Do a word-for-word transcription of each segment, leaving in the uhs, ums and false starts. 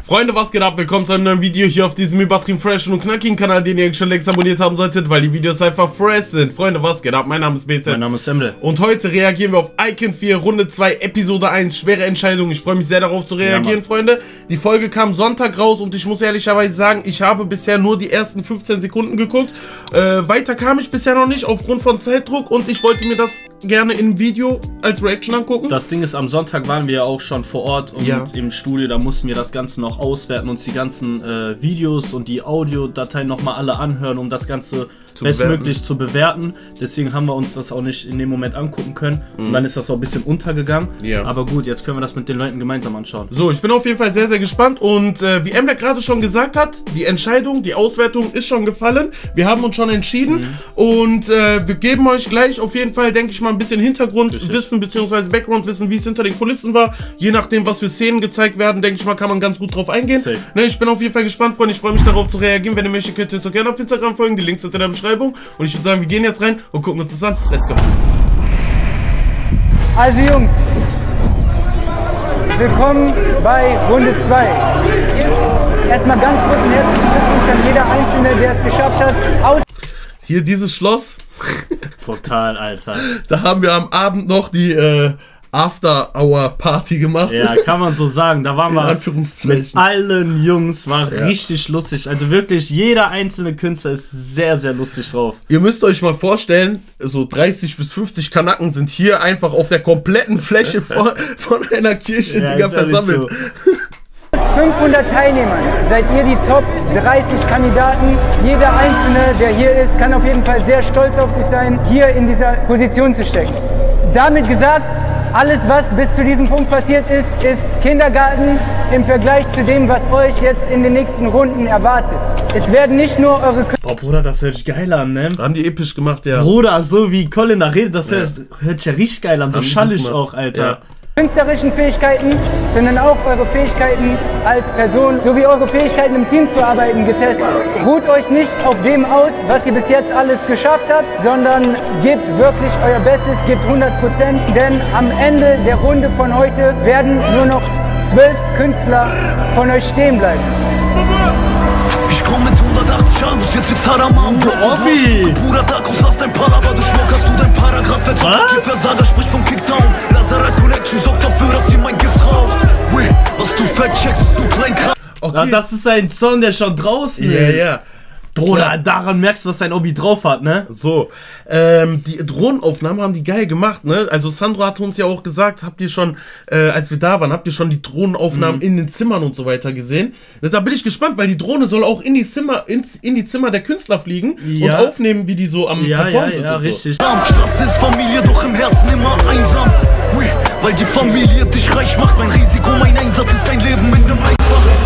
Freunde, was geht ab? Willkommen zu einem neuen Video hier auf diesem übertrieben freshen und knackigen Kanal, den ihr schon längst abonniert haben solltet, weil die Videos einfach fresh sind. Freunde, was geht ab? Mein Name ist B Z. Mein Name ist Emre. Und heute reagieren wir auf Icon vier, Runde zwei, Episode eins. Schwere Entscheidung. Ich freue mich sehr darauf zu reagieren, ja, Freunde. Die Folge kam Sonntag raus und ich muss ehrlicherweise sagen, ich habe bisher nur die ersten fünfzehn Sekunden geguckt. Äh, weiter kam ich bisher noch nicht aufgrund von Zeitdruck und ich wollte mir das gerne im Video als Reaction angucken. Das Ding ist, am Sonntag waren wir ja auch schon vor Ort und ja. im Studio, da mussten wir das Ganze noch auswerten, uns die ganzen äh, Videos und die Audiodateien nochmal alle anhören, um das Ganze zu bestmöglich bewerten. zu bewerten. Deswegen haben wir uns das auch nicht in dem Moment angucken können. Mhm. Und dann ist das auch ein bisschen untergegangen. Ja. Aber gut, jetzt können wir das mit den Leuten gemeinsam anschauen. So, ich bin auf jeden Fall sehr, sehr gespannt. Und äh, wie Emre gerade schon gesagt hat, die Entscheidung, die Auswertung ist schon gefallen. Wir haben uns schon entschieden. Mhm. Und äh, wir geben euch gleich auf jeden Fall, denke ich mal, ein bisschen Hintergrundwissen bzw. Backgroundwissen, wie es hinter den Kulissen war. Je nachdem, was für Szenen gezeigt werden, denke ich mal, kann man ganz gut drauf eingehen. Ne, ich bin auf jeden Fall gespannt, Freunde. Ich freue mich darauf zu reagieren. Wenn ihr möchtet, könnt ihr uns auch gerne auf Instagram folgen. Die Links sind in der Beschreibung. Und ich würde sagen, wir gehen jetzt rein und gucken uns das an. Let's go. Also Jungs, willkommen bei Runde zwei. Erstmal ganz kurz ein herzlichen Glückwunsch an jeder Einzelne, der es geschafft hat. Aus Hier dieses Schloss. Total, Alter. Da haben wir am Abend noch die äh, After-Hour-Party gemacht. Ja, kann man so sagen. Da waren wir mit allen Jungs, war ja. richtig lustig. Also wirklich, jeder einzelne Künstler ist sehr, sehr lustig drauf. Ihr müsst euch mal vorstellen, so dreißig bis fünfzig Kanaken sind hier einfach auf der kompletten Fläche von, von einer Kirche ja, Digga, versammelt. So. fünfhundert Teilnehmern seid ihr die Top dreißig Kandidaten. Jeder Einzelne, der hier ist, kann auf jeden Fall sehr stolz auf sich sein, hier in dieser Position zu stecken. Damit gesagt, alles, was bis zu diesem Punkt passiert ist, ist Kindergarten im Vergleich zu dem, was euch jetzt in den nächsten Runden erwartet. Es werden nicht nur eure... Boah, Bruder, das hört sich geil an, ne? Haben die episch gemacht, ja. Bruder, so wie Colin da redet, das ja. hört, hört sich ja richtig geil an, so schallig auch, Alter. Ja. Künstlerischen Fähigkeiten, sondern auch eure Fähigkeiten als Person sowie eure Fähigkeiten im Team zu arbeiten getestet. Ruht euch nicht auf dem aus, was ihr bis jetzt alles geschafft habt, sondern gebt wirklich euer Bestes, gebt hundert Prozent, denn am Ende der Runde von heute werden nur noch zwölf Künstler von euch stehen bleiben. Ich komm mit hundertachtzig Jahren, bis jetzt wird's Haramam. Obi! Bruder, Tacos hast ein Paar, aber du schmockerst du dein Paragraph. Was? Versager spricht vom Kickdown. Lazarus Connection sorgt dafür, dass sie mein Gift raus. Weh, was du fett checkst, du Kleinkram. Okay. Ja, das ist ein Song, der schon draußen yeah, ist. Ja, ja. Bruder, klar. Daran merkst du, was dein Obi drauf hat, ne? So, ähm, die Drohnenaufnahmen haben die geil gemacht, ne? Also Sandro hat uns ja auch gesagt, habt ihr schon, äh, als wir da waren, habt ihr schon die Drohnenaufnahmen mhm. in den Zimmern und so weiter gesehen? Da bin ich gespannt, weil die Drohne soll auch in die Zimmer, ins, in die Zimmer der Künstler fliegen ja. und aufnehmen, wie die so am ja, Performen ja, sind ja, und richtig. so. Strafe ist Familie, doch im Herzen immer einsam. Weil die Familie dich reich macht, mein Risiko, mein Einsatz ist dein Leben in dem Einfachen.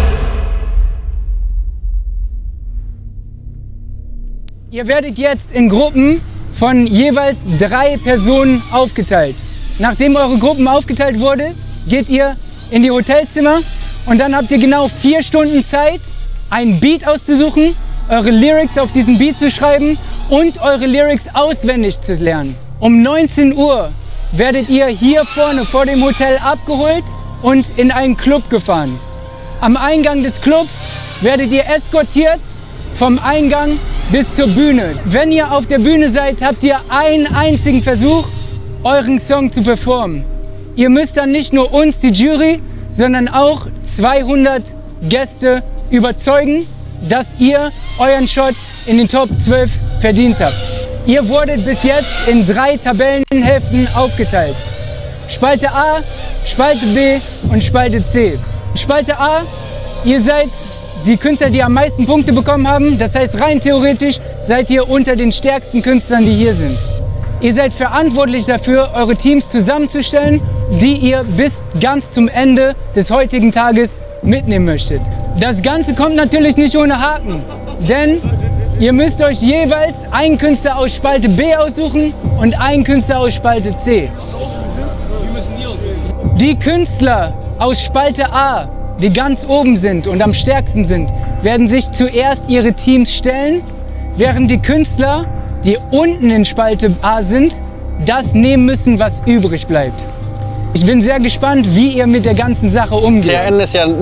Ihr werdet jetzt in Gruppen von jeweils drei Personen aufgeteilt. Nachdem eure Gruppen aufgeteilt wurde, geht ihr in die Hotelzimmer und dann habt ihr genau vier Stunden Zeit, einen Beat auszusuchen, eure Lyrics auf diesen Beat zu schreiben und eure Lyrics auswendig zu lernen. Um neunzehn Uhr werdet ihr hier vorne vor dem Hotel abgeholt und in einen Club gefahren. Am Eingang des Clubs werdet ihr eskortiert vom Eingang bis zur Bühne. Wenn ihr auf der Bühne seid, habt ihr einen einzigen Versuch, euren Song zu performen. Ihr müsst dann nicht nur uns, die Jury, sondern auch zweihundert Gäste überzeugen, dass ihr euren Shot in den Top zwölf verdient habt. Ihr wurdet bis jetzt in drei Tabellenhälften aufgeteilt. Spalte A, Spalte B und Spalte C. Spalte A, ihr seid die Künstler, die am meisten Punkte bekommen haben. Das heißt, rein theoretisch seid ihr unter den stärksten Künstlern, die hier sind. Ihr seid verantwortlich dafür, eure Teams zusammenzustellen, die ihr bis ganz zum Ende des heutigen Tages mitnehmen möchtet. Das Ganze kommt natürlich nicht ohne Haken, denn ihr müsst euch jeweils einen Künstler aus Spalte B aussuchen und einen Künstler aus Spalte C. Wie müssen die aussehen? Die Künstler aus Spalte A, die ganz oben sind und am stärksten sind, werden sich zuerst ihre Teams stellen, während die Künstler, die unten in Spalte A sind, das nehmen müssen, was übrig bleibt. Ich bin sehr gespannt, wie ihr mit der ganzen Sache umgeht. C R N ist ja nicht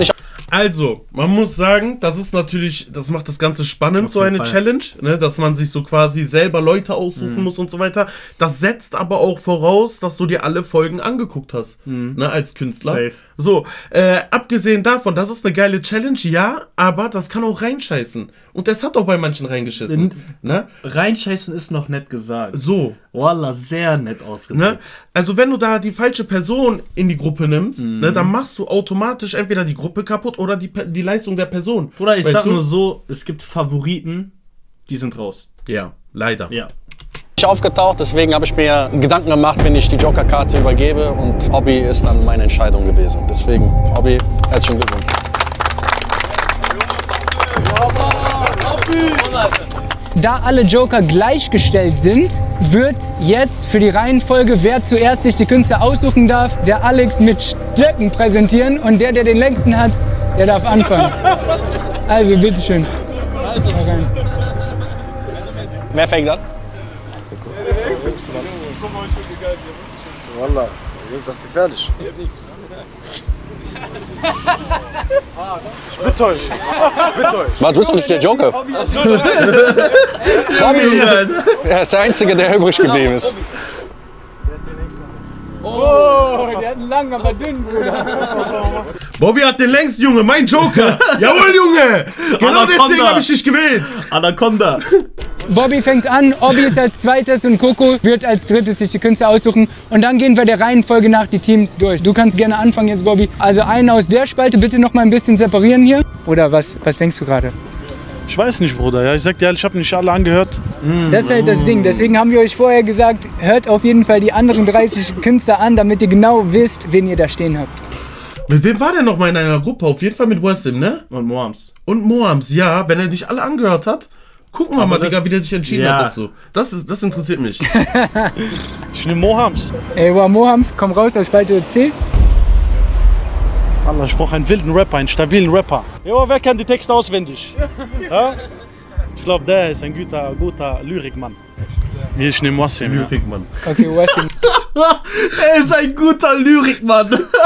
Also, man muss sagen, das ist natürlich, das macht das Ganze spannend, Auf so eine Fall. Challenge, ne, dass man sich so quasi selber Leute aussuchen mhm. muss und so weiter. Das setzt aber auch voraus, dass du dir alle Folgen angeguckt hast, mhm. ne, als Künstler. Safe. So, äh, abgesehen davon, das ist eine geile Challenge, ja, aber das kann auch reinscheißen. Und das hat auch bei manchen reingeschissen. Ne? Reinscheißen ist noch nett gesagt. So. Wallah, sehr nett ausgedrückt. Ne? Also wenn du da die falsche Person in die Gruppe nimmst, mhm. ne, dann machst du automatisch entweder die Gruppe kaputt oder die, die Leistung der Person. Oder ich weißt sag du? nur so, es gibt Favoriten, die sind raus. Ja, leider. Ja. Ich aufgetaucht, deswegen habe ich mir Gedanken gemacht, wenn ich die Joker-Karte übergebe, und Obby ist dann meine Entscheidung gewesen. Deswegen, Obby, herzlichen Glückwunsch. Da alle Joker gleichgestellt sind, wird jetzt für die Reihenfolge, wer zuerst sich die Künstler aussuchen darf, der Alex mit Stöcken präsentieren, und der, der den längsten hat, der darf anfangen. Also, bitteschön. Also, rein. Wer fängt an? Wallah, Jungs, das ist gefährlich. Ich bitte euch, Jungs. Ich bitte euch. Warte, du bist doch nicht der Joker. Bobby, er ist der Einzige, der übrig geblieben ist. Oh, der hat einen langen, aber dünnen, Bruder. Bobby hat den längsten, Junge, mein Joker. Jawohl, Junge. Genau deswegen habe ich dich gewählt. Anaconda. Bobby fängt an, Obby ist als zweites und Coco wird als drittes sich die Künstler aussuchen. Und dann gehen wir der Reihenfolge nach die Teams durch. Du kannst gerne anfangen jetzt, Bobby. Also einen aus der Spalte bitte noch mal ein bisschen separieren hier. Oder was, was denkst du gerade? Ich weiß nicht, Bruder. Ja, ich sag dir ehrlich, ich habe nicht alle angehört. Das ist halt das Ding. Deswegen haben wir euch vorher gesagt, hört auf jeden Fall die anderen dreißig Künstler an, damit ihr genau wisst, wen ihr da stehen habt. Mit wem war der noch mal in einer Gruppe? Auf jeden Fall mit Wasim, ne? Und Moams. Und Moams, ja. Wenn er nicht alle angehört hat, gucken wir Aber mal, das, Digga, wie der sich entschieden ja. hat dazu. Das, ist, das interessiert mich. Ich nehme Moams. Ey, wow, Moams, komm raus aus Spalte C. Allah, ich brauche einen wilden Rapper, einen stabilen Rapper. Jo, wer kennt die Texte auswendig? Ja? Ich glaube, der ist ein guter, guter Lyrikmann. Ich nehme Wasim. Lyrikmann. Okay, Wasim. Er ist ein guter Lyrikmann.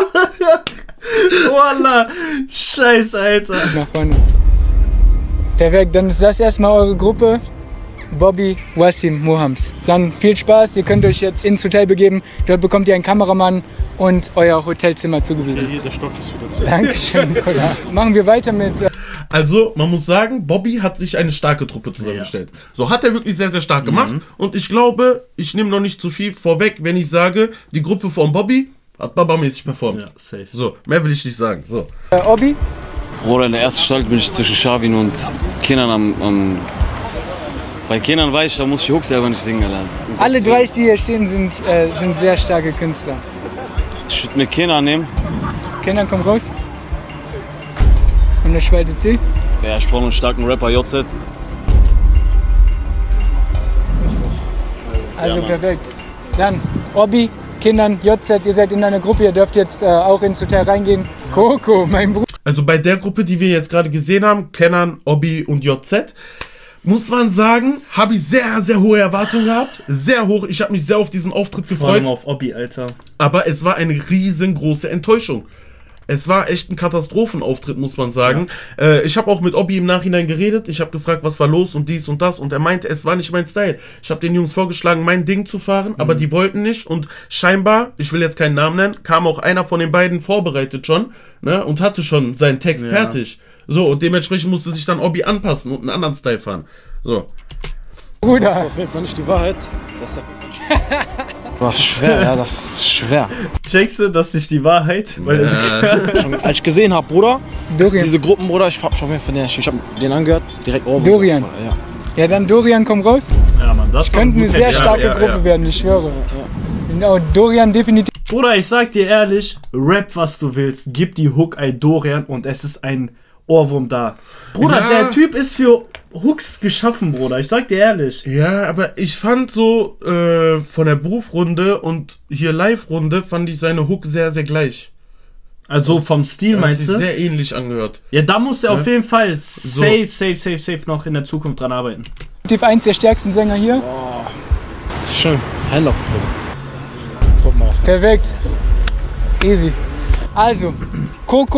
Wallah. Scheiß, Alter. Nach vorne. Perfekt, dann ist das erstmal eure Gruppe. Bobby, Wasim, Moams. Dann viel Spaß, ihr könnt euch jetzt ins Hotel begeben. Dort bekommt ihr einen Kameramann und euer Hotelzimmer zugewiesen. Ja, hier, der Stock ist wieder zu. Dankeschön, Bruder. Machen wir weiter mit... Äh Also, man muss sagen, Bobby hat sich eine starke Truppe zusammengestellt. Ja. So hat er wirklich sehr, sehr stark gemacht. Mhm. Und ich glaube, ich nehme noch nicht zu viel vorweg, wenn ich sage, die Gruppe von Bobby hat Baba-mäßig performt. Ja, safe. So, mehr will ich nicht sagen. So. äh, Obby? Bruder, in der ersten Stalt bin ich zwischen Shavin und Kenan am... am bei Kenan weiß ich, da muss ich Hook selber nicht singen lernen. Alle drei, die hier stehen, sind, äh, sind sehr starke Künstler. Ich würde mir Kenan nehmen. Kenan, komm raus. Und der Spalte C. Ja, ich brauche einen starken Rapper, J Z. Also Ja, perfekt. Dann Obby, Kenan, J Z, ihr seid in einer Gruppe, ihr dürft jetzt äh, auch ins Hotel reingehen. Coco, mein Bruder. Also bei der Gruppe, die wir jetzt gerade gesehen haben, Kenan, Obby und J Z, muss man sagen, habe ich sehr, sehr hohe Erwartungen gehabt. Sehr hoch. Ich habe mich sehr auf diesen Auftritt Vor allem gefreut. auf Obby, Alter. Aber es war eine riesengroße Enttäuschung. Es war echt ein Katastrophenauftritt, muss man sagen. Ja. Äh, ich habe auch mit Obby im Nachhinein geredet. Ich habe gefragt, was war los und dies und das. Und er meinte, es war nicht mein Style. Ich habe den Jungs vorgeschlagen, mein Ding zu fahren, mhm. aber die wollten nicht. Und scheinbar, ich will jetzt keinen Namen nennen, kam auch einer von den beiden vorbereitet schon, ne, und hatte schon seinen Text ja. fertig. So, und dementsprechend musste sich dann Obby anpassen und einen anderen Style fahren. So. Bruder. Das ist auf jeden Fall nicht die Wahrheit. Das ist auf jeden Fall nicht. War schwer, ja, das ist schwer. Checkst du, das ist nicht die Wahrheit? Weil das Schon, als ich gesehen habe, Bruder, Dorian. diese Gruppen, Bruder, ich hab schon auf jeden Fall den, ich hab den angehört, direkt over. Dorian. Ja. Ja, dann Dorian, komm raus. Ja, Mann, das Das könnte eine sehr starke ja, ja, Gruppe ja. werden, ich schwöre. Genau, Dorian definitiv. Bruder, ich sag dir ehrlich, rap was du willst, gib die Hook ein Dorian und es ist ein Ohrwurm da. Bruder, Ja. der Typ ist für Hooks geschaffen, Bruder, ich sag dir ehrlich. Ja, aber ich fand so äh, von der Berufrunde und hier Live-Runde fand ich seine Hook sehr, sehr gleich. Also vom Stil, Hat meinst sich du? sehr ähnlich angehört. Ja, da muss er Ja. auf jeden Fall safe, safe, safe, safe noch in der Zukunft dran arbeiten. Definitiv eins der stärksten Sänger hier. Schön, Hände ab, Bruder. Guck mal, was Perfekt. Easy. Also, Coco,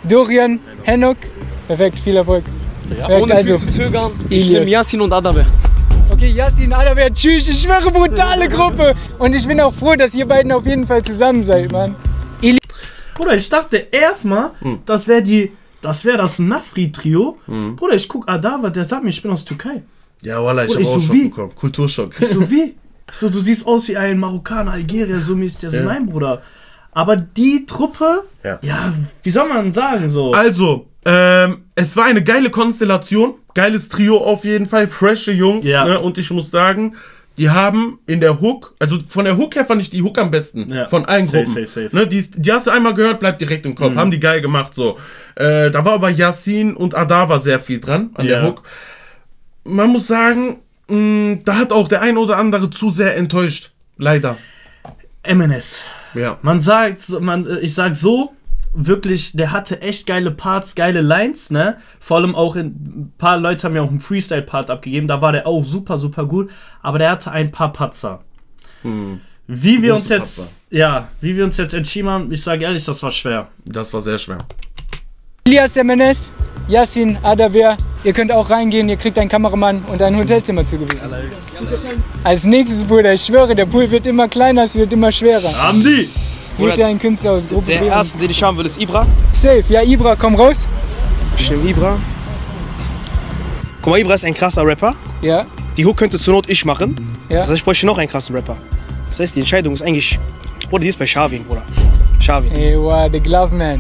Dorian, Henok. Perfekt, viel Erfolg. Ja, Perfekt, ohne also, viel zu zögern, ich Ilias. nehme Yasin und Adaber. Okay, Yasin, Adaber, tschüss, ich schwöre, brutale Gruppe. Und ich bin auch froh, dass ihr beiden auf jeden Fall zusammen seid, Mann. Ili Bruder, ich dachte erstmal, hm. das wäre die, das wäre das Nafri-Trio. Hm. Bruder, ich guck Adaber, der sagt mir, ich bin aus Türkei. Ja, Wallah, ich Bruder, hab ich auch so Schock wie? bekommen. Kulturschock. Ich so wie? So, du siehst aus wie ein Marokkaner, Algerier, so mäßig. Der so, ja. Nein, Bruder. Aber die Truppe, ja. ja, wie soll man sagen so? Also, ähm, es war eine geile Konstellation, geiles Trio auf jeden Fall, frische Jungs, ja. ne? Und ich muss sagen, die haben in der Hook, also von der Hook her fand ich die Hook am besten, ja. von allen safe, Gruppen. Safe, safe. Ne? Die, die hast du einmal gehört, bleibt direkt im Kopf, mhm. haben die geil gemacht, so. Äh, da war aber Yasin und Adawa sehr viel dran, an ja. der Hook. Man muss sagen, mh, da hat auch der ein oder andere zu sehr enttäuscht, leider. M N S. Ja. Man sagt, man, ich sag so, wirklich, der hatte echt geile Parts, geile Lines, ne? Vor allem auch in, ein paar Leute haben ja auch einen Freestyle-Part abgegeben, da war der auch super, super gut, aber der hatte ein paar Patzer. Hm. Wie wir uns jetzt, Patzer. ja, wie wir uns jetzt entschieden haben, ich sage ehrlich, das war schwer. Das war sehr schwer. Ilias, M N S, Yasin, Adaber, ihr könnt auch reingehen, ihr kriegt einen Kameramann und ein Hotelzimmer zugewiesen. Als nächstes, Bruder, ich schwöre, der Pool wird immer kleiner, es wird immer schwerer. Haben die? Sucht ihr einen Künstler aus Gruppe Der B erste, den ich haben will, ist Ibra. Safe, ja, Ibra, komm raus. Bestimmt Ibra. Guck mal, Ibra ist ein krasser Rapper. Ja. Die Hook könnte zur Not ich machen. Ja. Das heißt, ich bräuchte noch einen krassen Rapper. Das heißt, die Entscheidung ist eigentlich... Bruder, die ist bei Shavin, Bruder. Shavin. Ey, wow, the Glove Man.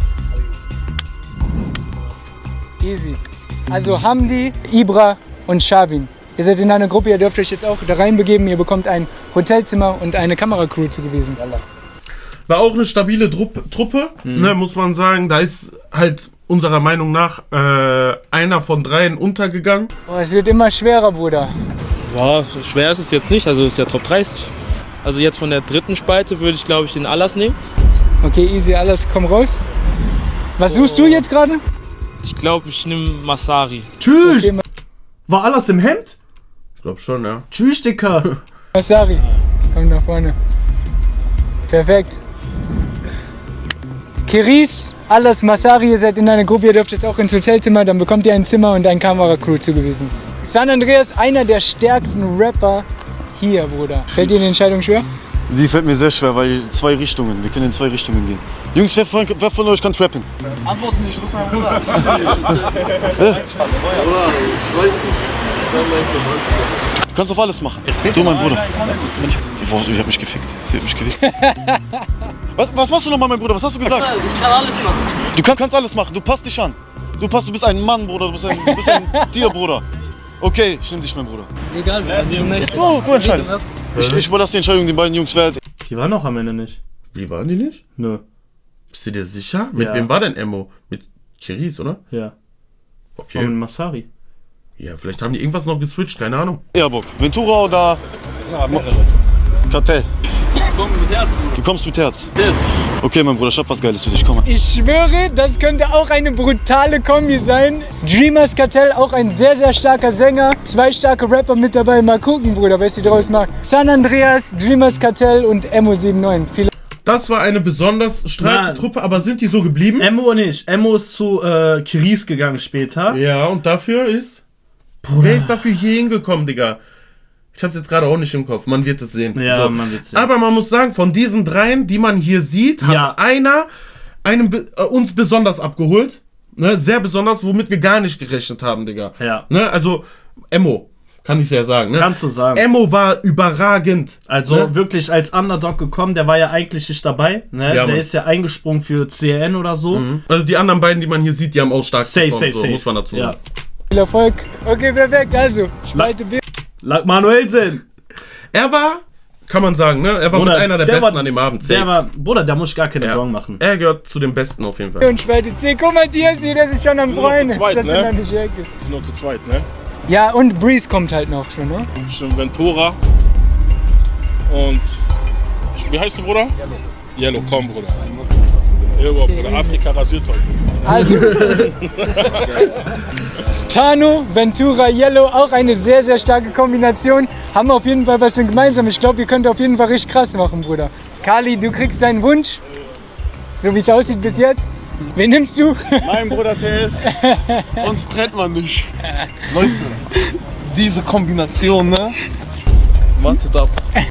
Easy. Also Hamdi, Ibra und Shavin. Ihr seid in einer Gruppe, ihr dürft euch jetzt auch da reinbegeben. Ihr bekommt ein Hotelzimmer und eine Kameracrew zugewiesen. War auch eine stabile Truppe, Truppe mhm. ne, muss man sagen. Da ist halt unserer Meinung nach äh, einer von dreien untergegangen. Oh, es wird immer schwerer, Bruder. Boah, schwer ist es jetzt nicht, also ist ja Top dreißig. Also jetzt von der dritten Spalte würde ich, glaube ich, den Alas nehmen. Okay, easy, Alas, komm raus. Was oh. suchst du jetzt gerade? Ich glaube, ich nehme Masari. Tschüss! Okay, war Alas im Hemd? Ich glaube schon, ja. Tschüss, Dicker. Masari, komm nach vorne. Perfekt. Kiris, Alas, Masari, ihr seid in einer Gruppe, ihr dürft jetzt auch ins Hotelzimmer, dann bekommt ihr ein Zimmer und ein Kameracrew zugewiesen. San Andreas, einer der stärksten Rapper hier, Bruder. Fällt dir die Entscheidung schwer? Die fällt mir sehr schwer, weil zwei Richtungen, wir können in zwei Richtungen gehen. Jungs, wer von, wer von euch kann trappen? Antworten nicht, das ist mein Bruder. Bruder, ich weiß nicht. Du kannst auf alles machen. Du, mein Bruder. Boah, ich hab mich gefickt. Ich hab mich gefickt. was, was machst du nochmal, mein Bruder? Was hast du gesagt? Ich kann alles machen. Du kann, kannst alles machen. Du passt dich an. Du passt, du bist ein Mann, Bruder. Du bist ein, du bist ein Tier, Bruder. Okay, ich nehm dich, mein Bruder. Egal, wie du möchtest. Du, du entscheidest. Ich, ich überlasse die Entscheidung den beiden Jungs wert. Die waren noch am Ende nicht. Wie waren die nicht? Nö. Bist du dir sicher? Mit ja. wem war denn Emo? Mit Kiris, oder? Ja. Okay. Und mit Masari. Ja, vielleicht haben die irgendwas noch geswitcht, keine Ahnung. Ja, Bock. Ventura oder ja, Kartell? Komm mit Herz, Bruder. Du kommst mit Herz? Herz. Okay, mein Bruder, ich hab was Geiles für dich. Komm mal. Ich schwöre, das könnte auch eine brutale Kombi sein. Dreamers Kartell, auch ein sehr, sehr starker Sänger. Zwei starke Rapper mit dabei. Mal gucken, Bruder, was die draus macht. San Andreas, Dreamers Kartell und Emo neunundsiebzig. Viel Das war eine besonders starke Truppe, aber sind die so geblieben? Emo nicht. Emo ist zu äh, Kiris gegangen später. Ja, und dafür ist... Bruder. Wer ist dafür hier hingekommen, Digga? Ich hab's jetzt gerade auch nicht im Kopf, man wird es sehen. Ja, so. man wird's sehen. Aber man muss sagen, von diesen dreien, die man hier sieht, hat ja. einer einen, äh, uns besonders abgeholt. Ne? Sehr besonders, womit wir gar nicht gerechnet haben, Digga. Ja. Ne? Also, Emo, kann ich ja sagen. Ne? Kannst du sagen. Emo war überragend. Also ne? wirklich als Underdog gekommen, der war ja eigentlich nicht dabei. Ne? Ja, der Mann. Ist ja eingesprungen für C N oder so. Mhm. Also die anderen beiden, die man hier sieht, die haben auch stark safe, safe, so, safe. muss man dazu ja. sagen. Viel Erfolg. Okay, perfekt. Also, Spalte B. Lag Manuelsen. Er war, kann man sagen, ne? Er war Bruder, mit einer der, der Besten war, an dem Abend. Safe. Der war, Bruder, der muss gar keine ja. Sorgen machen. Er gehört zu den Besten auf jeden Fall. Und Spalte C. Guck mal, Diaz, der sich schon am Freuen. Das ist ne? nur zu zweit, ne? Ja, und Breeze kommt halt noch schon, ne? Schon Ventura. Und, wie heißt du, Bruder? Yellow. Yellow, komm, Bruder. Yellow, okay. Bruder. Afrika rasiert heute. Also, Tano, Ventura, Yellow, auch eine sehr, sehr starke Kombination. Haben auf jeden Fall was gemeinsam. Ich glaube, ihr könnt auf jeden Fall richtig krass machen, Bruder. Kali, du kriegst deinen Wunsch, so wie es aussieht bis jetzt. Wen nimmst du? Mein Bruder P S. Uns trennt man nicht. Leute, diese Kombination, ne? Wartet ab.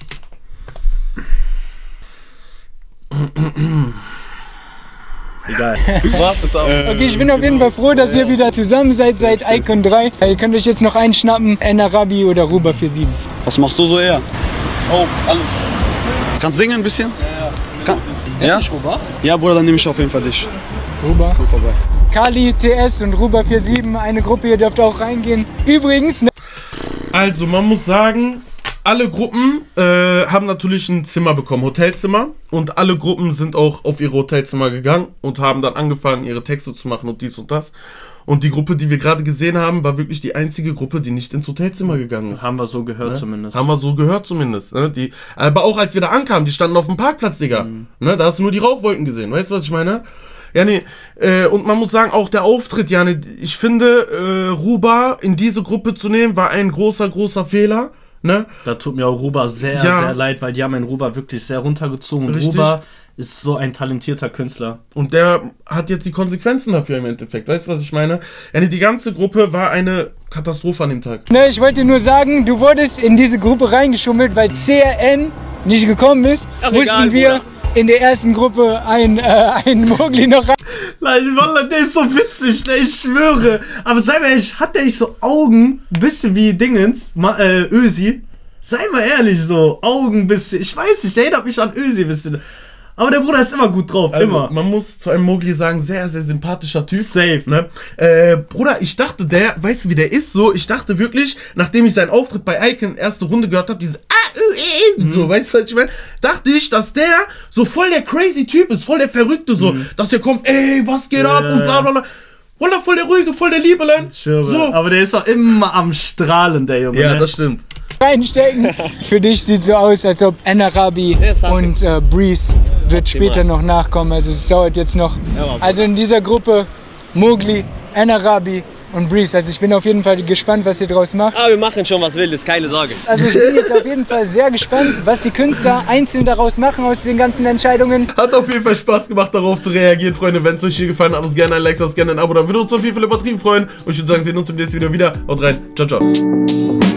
Egal. Wartet ab. Okay, ich bin auf jeden Fall froh, dass ihr wieder zusammen seid seit Icon drei. Ihr könnt euch jetzt noch einschnappen, Enarabi oder Ruba vier sieben. Was machst du so eher? Oh, alles. Kannst singen ein bisschen? Ja, ja. Kann, ja? Ruba? Ja, Bruder, dann nehme ich auf jeden Fall dich. Ruba. Komm vorbei. Kali, T S und Ruba vier sieben, eine Gruppe, ihr dürft auch reingehen. Übrigens... Ne Also, man muss sagen, alle Gruppen äh, haben natürlich ein Zimmer bekommen, Hotelzimmer. Und alle Gruppen sind auch auf ihre Hotelzimmer gegangen und haben dann angefangen, ihre Texte zu machen und dies und das. Und die Gruppe, die wir gerade gesehen haben, war wirklich die einzige Gruppe, die nicht ins Hotelzimmer gegangen ist. Haben wir so gehört, ne? zumindest. Haben wir so gehört zumindest. Ne? Die, aber auch als wir da ankamen, die standen auf dem Parkplatz, Digga. Mhm. Ne? Da hast du nur die Rauchwolken gesehen. Weißt du, was ich meine? Ja, nee. Äh, und man muss sagen, auch der Auftritt, ja, nee, ich finde, äh, Ruba in diese Gruppe zu nehmen, war ein großer, großer Fehler. Ne? Da tut mir auch Ruba sehr, ja. sehr leid, weil die haben einen Ruba wirklich sehr runtergezogen. Und Richtig. Ruba ist so ein talentierter Künstler. Und der hat jetzt die Konsequenzen dafür im Endeffekt. Weißt du, was ich meine? Ja, nee, die ganze Gruppe war eine Katastrophe an dem Tag. Ne, ich wollte nur sagen, du wurdest in diese Gruppe reingeschummelt, weil C R N nicht gekommen ist. Ach, mussten egal, wir Bruder. in der ersten Gruppe ein, äh, ein Mogli noch rein. Wallah, der ist so witzig, ne? Ich schwöre. Aber sei mal ehrlich, hat der nicht so Augen, ein bisschen wie Dingens, Ma äh, Ösi? Sei mal ehrlich, so Augen ein bisschen. Ich weiß nicht, der erinnert mich an Ösi ein bisschen. Aber der Bruder ist immer gut drauf, also, immer. Man muss zu einem Mogli sagen, sehr, sehr sympathischer Typ. Safe. Ne? Äh, Bruder, ich dachte, der, weißt du, wie der ist so? Ich dachte wirklich, nachdem ich seinen Auftritt bei Icon erste Runde gehört habe, dieses ah, äh, äh, mhm. so, weißt du, was ich meine? Dachte ich, dass der so voll der crazy Typ ist, voll der Verrückte, so, mhm. dass der kommt, ey, was geht ja, ab und bla bla bla. Wallah, voll der ruhige, voll der Liebelein. So. Aber der ist auch immer am Strahlen, der Junge. Ja, ne? das stimmt. Reinstecken. Für dich sieht so aus, als ob Enarabi und äh, Breeze wird später noch nachkommen. Also es dauert jetzt noch. Also in dieser Gruppe Mogli, Enarabi und Breeze. Also ich bin auf jeden Fall gespannt, was ihr draus macht. Aber wir machen schon was Wildes, keine Sorge. Also ich bin jetzt auf jeden Fall sehr gespannt, was die Künstler einzeln daraus machen aus den ganzen Entscheidungen. Hat auf jeden Fall Spaß gemacht, darauf zu reagieren, Freunde. Wenn es euch hier gefallen hat, lasst gerne ein Like, lasst gerne ein Abo. Da würde uns auf jeden Fall übertrieben freuen. Und ich würde sagen, wir sehen uns im nächsten Video wieder. Haut rein. Ciao, ciao.